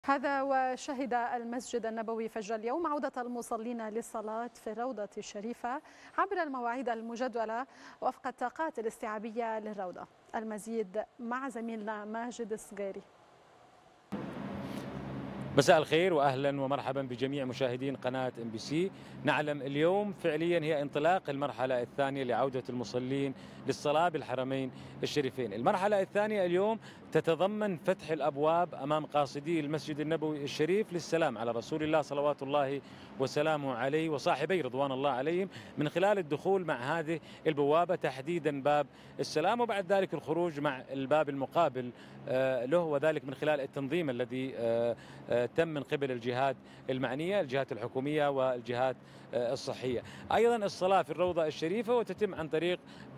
هذا وشهد المسجد النبوي فجر اليوم عودة المصلين للصلاة في الروضة الشريفة عبر المواعيد المجدولة وفق الطاقات الاستيعابية للروضة. المزيد مع زميلنا ماجد الصغيري. مساء الخير واهلا ومرحبا بجميع مشاهدين قناه MBC. نعلم اليوم فعليا هي انطلاق المرحله الثانيه لعوده المصلين للصلاه بالحرمين الشريفين. المرحله الثانيه اليوم تتضمن فتح الابواب امام قاصدي المسجد النبوي الشريف للسلام على رسول الله صلوات الله وسلامه عليه وصاحبيه رضوان الله عليهم، من خلال الدخول مع هذه البوابه تحديدا باب السلام، وبعد ذلك الخروج مع الباب المقابل له، وذلك من خلال التنظيم الذي تم من قبل الجهات المعنية، الجهات الحكومية والجهات الصحية. أيضا الصلاة في الروضة الشريفة وتتم عن طريق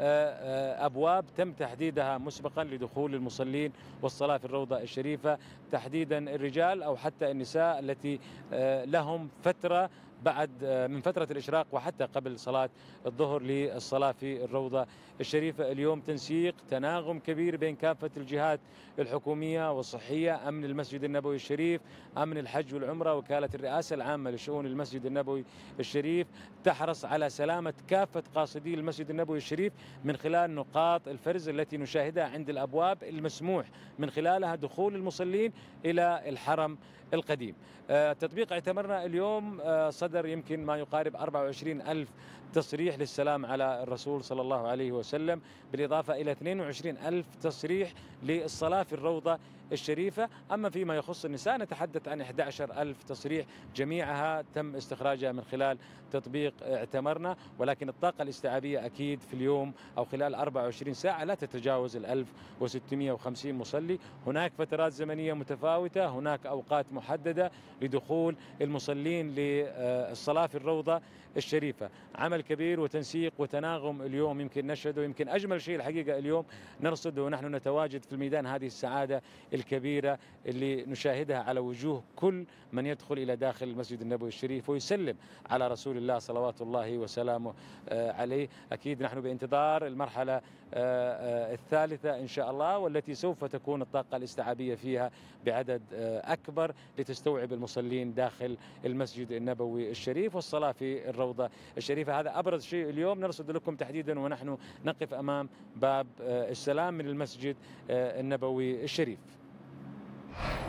أبواب تم تحديدها مسبقا لدخول المصلين والصلاة في الروضة الشريفة، تحديدا الرجال أو حتى النساء التي لهم فترة بعد من فترة الإشراق وحتى قبل صلاة الظهر للصلاة في الروضة الشريفة. اليوم تنسيق تناغم كبير بين كافة الجهات الحكومية والصحية، أمن المسجد النبوي الشريف، أمن الحج والعمرة، وكالة الرئاسة العامة لشؤون المسجد النبوي الشريف تحرص على سلامة كافة قاصدي المسجد النبوي الشريف من خلال نقاط الفرز التي نشاهدها عند الأبواب المسموح من خلالها دخول المصلين إلى الحرم القديم. تطبيق اعتمرنا اليوم صدر يمكن ما يقارب 24 ألف تصريح للسلام على الرسول صلى الله عليه وسلم، بالإضافة إلى 22 ألف تصريح للصلاة في الروضة الشريفة. أما فيما يخص النساء نتحدث عن 11 ألف تصريح، جميعها تم استخراجها من خلال تطبيق اعتمرنا، ولكن الطاقة الاستيعابية أكيد في اليوم أو خلال 24 ساعة لا تتجاوز 1650 مصلي. هناك فترات زمنية متفاوتة، هناك أوقات محددة لدخول المصلين للصلاة في الروضة الشريفة. عمل كبير وتنسيق وتناغم اليوم يمكن نشهده. يمكن أجمل شيء الحقيقة اليوم نرصده ونحن نتواجد في الميدان هذه السعادة الكبيرة اللي نشاهدها على وجوه كل من يدخل إلى داخل المسجد النبوي الشريف ويسلم على رسول الله صلوات الله وسلامه عليه. أكيد نحن بانتظار المرحلة الثالثة إن شاء الله، والتي سوف تكون الطاقة الاستيعابية فيها بعدد أكبر لتستوعب المصلين داخل المسجد النبوي الشريف والصلاة في الروضة الشريفة. هذا أبرز شيء اليوم نرصد لكم تحديدا ونحن نقف أمام باب السلام من المسجد النبوي الشريف.